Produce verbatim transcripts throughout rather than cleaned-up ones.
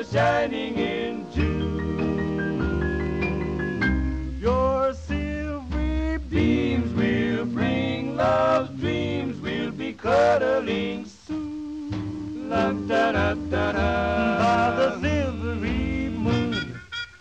stars shining in June. Your silvery beams will bring love's dreams. We'll be cuddling soon. La da da da da. By the silvery moon.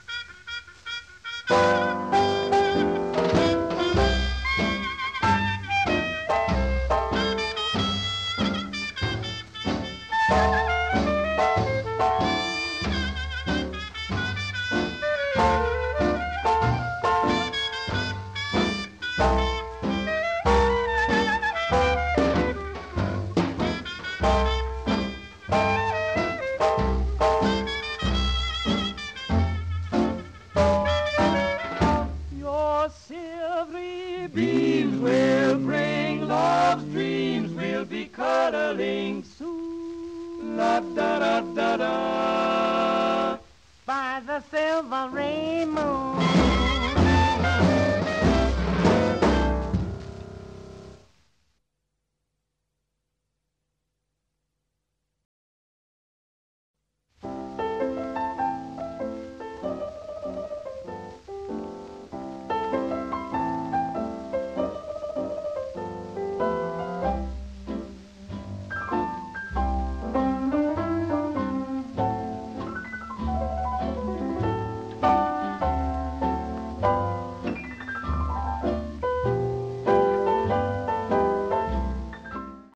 Silvery beams will bring love's dreams. We'll be cuddling soon. La da da da da. By the silvery moon.